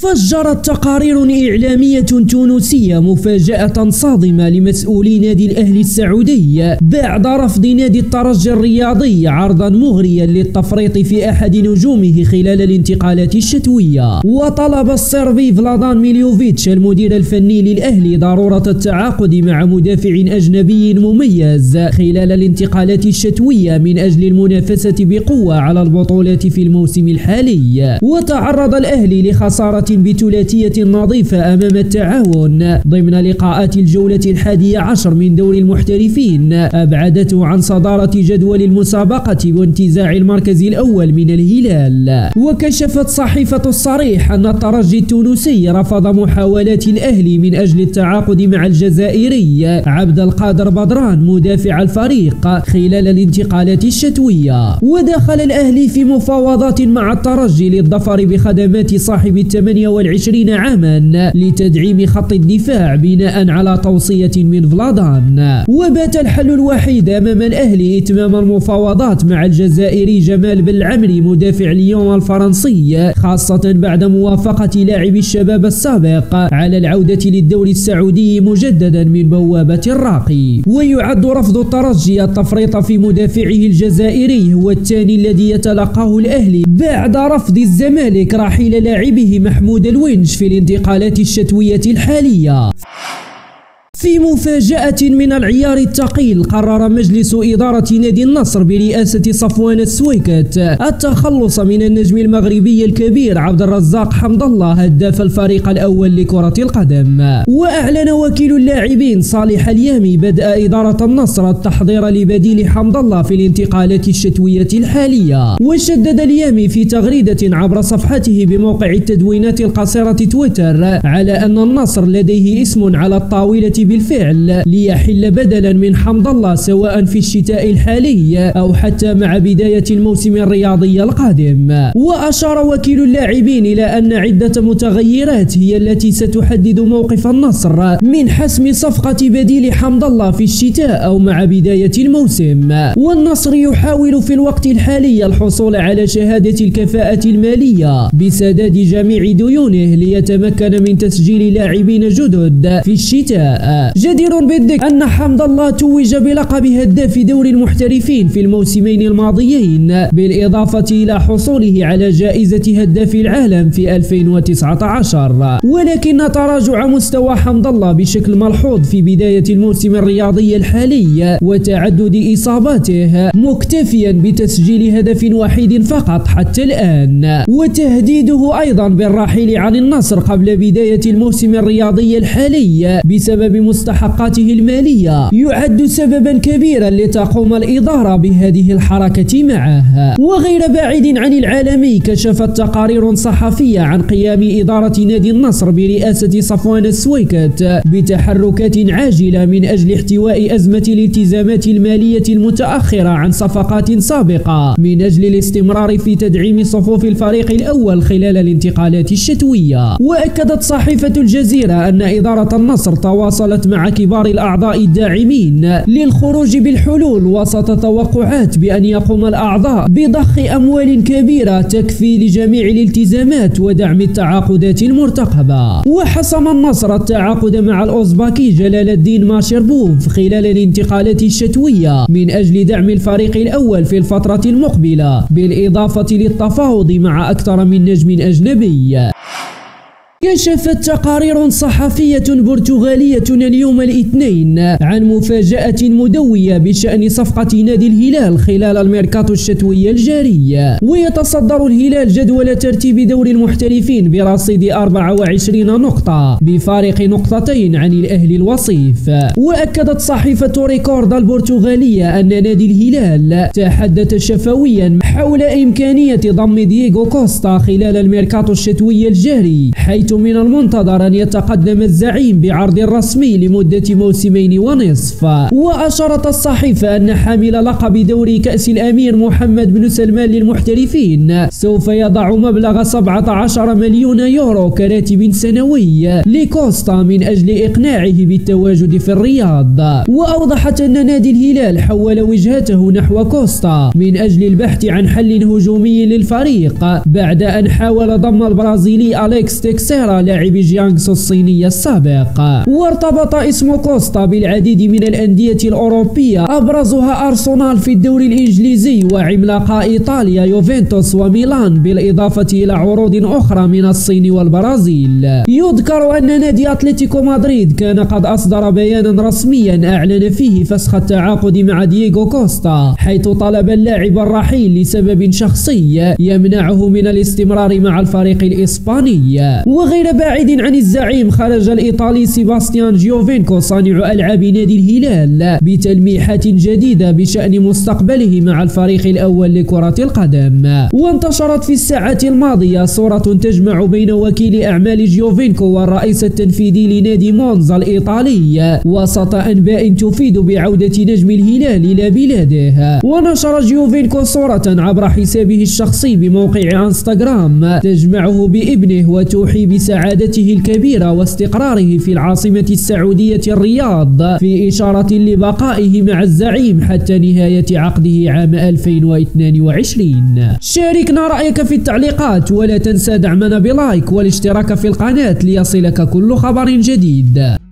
فجرت تقارير إعلامية تونسية مفاجأة صادمة لمسؤولي نادي الأهلي السعودي بعد رفض نادي الترجي الرياضي عرضا مغريا للتفريط في أحد نجومه خلال الانتقالات الشتوية. وطلب الصربي فلادان ميليوفيتش المدير الفني للأهلي ضرورة التعاقد مع مدافع أجنبي مميز خلال الانتقالات الشتوية من أجل المنافسة بقوة على البطولات في الموسم الحالي. وتعرض الأهلي لخسارة بثلاثية نظيفة أمام التعاون ضمن لقاءات الجولة 11 من دوري المحترفين أبعدته عن صدارة جدول المسابقة وانتزاع المركز الأول من الهلال. وكشفت صحيفة الصريح أن الترجي التونسي رفض محاولات الأهلي من أجل التعاقد مع الجزائري عبد القادر بدران مدافع الفريق خلال الانتقالات الشتوية. ودخل الأهلي في مفاوضات مع الترجي للظفر بخدمات صاحب 28 عاما لتدعيم خط الدفاع بناء على توصية من فلادان. وبات الحل الوحيد أمام الأهلي إتمام المفاوضات مع الجزائري جمال بالعمري مدافع ليون الفرنسي، خاصة بعد موافقة لاعب الشباب السابق على العودة للدوري السعودي مجددا من بوابة الراقي. ويعد رفض الترجي التفريط في مدافعه الجزائري هو الثاني الذي يتلقاه الأهلي بعد رفض الزمالك رحيل لاعبه محمود الونش في الانتقالات الشتوية الحالية. في مفاجأة من العيار الثقيل قرر مجلس إدارة نادي النصر برئاسة صفوان السويكت التخلص من النجم المغربي الكبير عبد الرزاق حمد الله هداف الفريق الأول لكرة القدم. وأعلن وكيل اللاعبين صالح اليامي بدء إدارة النصر التحضير لبديل حمد الله في الانتقالات الشتوية الحالية. وشدد اليامي في تغريدة عبر صفحته بموقع التدوينات القصيرة تويتر على أن النصر لديه اسم على الطاولة بالفعل ليحل بدلا من حمد الله سواء في الشتاء الحالي أو حتى مع بداية الموسم الرياضي القادم. وأشار وكيل اللاعبين إلى أن عدة متغيرات هي التي ستحدد موقف النصر من حسم صفقة بديل حمد الله في الشتاء أو مع بداية الموسم. والنصر يحاول في الوقت الحالي الحصول على شهادة الكفاءة المالية بسداد جميع ديونه ليتمكن من تسجيل لاعبين جدد في الشتاء. جدير بالذكر أن حمد الله توج بلقب هداف دوري المحترفين في الموسمين الماضيين بالإضافة إلى حصوله على جائزة هداف العالم في 2019. ولكن تراجع مستوى حمد الله بشكل ملحوظ في بداية الموسم الرياضي الحالي وتعدد إصاباته مكتفيا بتسجيل هدف وحيد فقط حتى الآن. وتهديده أيضا بالرحيل عن النصر قبل بداية الموسم الرياضي الحالي بسبب مستحقاته المالية يعد سببا كبيرا لتقوم الإدارة بهذه الحركة معه. وغير بعيد عن العالمي كشفت تقارير صحفية عن قيام إدارة نادي النصر برئاسة صفوان السويكت بتحركات عاجلة من أجل احتواء أزمة الالتزامات المالية المتأخرة عن صفقات سابقة من أجل الاستمرار في تدعيم صفوف الفريق الأول خلال الانتقالات الشتوية. وأكدت صحيفة الجزيرة أن إدارة النصر تواصلت مع كبار الأعضاء الداعمين للخروج بالحلول وسط توقعات بأن يقوم الأعضاء بضخ أموال كبيرة تكفي لجميع الالتزامات ودعم التعاقدات المرتقبة. وحسم النصر التعاقد مع الأوزباكي جلال الدين ماشربوف خلال الانتقالات الشتوية من أجل دعم الفريق الأول في الفترة المقبلة بالإضافة للتفاوض مع أكثر من نجم أجنبي. كشفت تقارير صحفية برتغالية اليوم الاثنين عن مفاجأة مدوية بشأن صفقة نادي الهلال خلال الميركاتو الشتوي الجاري. ويتصدر الهلال جدول ترتيب دوري المحترفين برصيد 24 نقطة بفارق نقطتين عن الأهلي الوصيف. وأكدت صحيفة ريكورد البرتغالية أن نادي الهلال تحدث شفويا حول إمكانية ضم دييغو كوستا خلال الميركاتو الشتوي الجاري، حيث من المنتظر أن يتقدم الزعيم بعرض رسمي لمدة موسمين ونصف. وأشارت الصحيفة أن حامل لقب دوري كأس الأمير محمد بن سلمان للمحترفين سوف يضع مبلغ 17 مليون يورو كراتب سنوي لكوستا من أجل إقناعه بالتواجد في الرياض. وأوضحت أن نادي الهلال حول وجهته نحو كوستا من أجل البحث عن حل هجومي للفريق بعد أن حاول ضم البرازيلي أليكس تكساس سيرا لاعب جيانغسو الصينية السابق. وارتبط اسم كوستا بالعديد من الأندية الأوروبية أبرزها أرسنال في الدوري الإنجليزي وعملاقا إيطاليا يوفنتوس وميلان، بالإضافة إلى عروض أخرى من الصين والبرازيل. يذكر أن نادي أتلتيكو مدريد كان قد أصدر بيانا رسميا أعلن فيه فسخ التعاقد مع دييغو كوستا، حيث طلب اللاعب الرحيل لسبب شخصي يمنعه من الاستمرار مع الفريق الإسباني. وغير بعيد عن الزعيم خرج الإيطالي سيباستيان جيوفينكو صانع ألعاب نادي الهلال بتلميحات جديدة بشأن مستقبله مع الفريق الأول لكرة القدم. وانتشرت في الساعات الماضية صورة تجمع بين وكيل أعمال جيوفينكو والرئيس التنفيذي لنادي مونزا الإيطالي وسط أنباء تفيد بعودة نجم الهلال إلى بلاده. ونشر جيوفينكو صورة عبر حسابه الشخصي بموقع انستغرام تجمعه بابنه وتوحي بسعادته الكبيرة واستقراره في العاصمة السعودية الرياض، في إشارة لبقائه مع الزعيم حتى نهاية عقده عام 2022. شاركنا رأيك في التعليقات، ولا تنسى دعمنا بلايك والاشتراك في القناة ليصلك كل خبر جديد.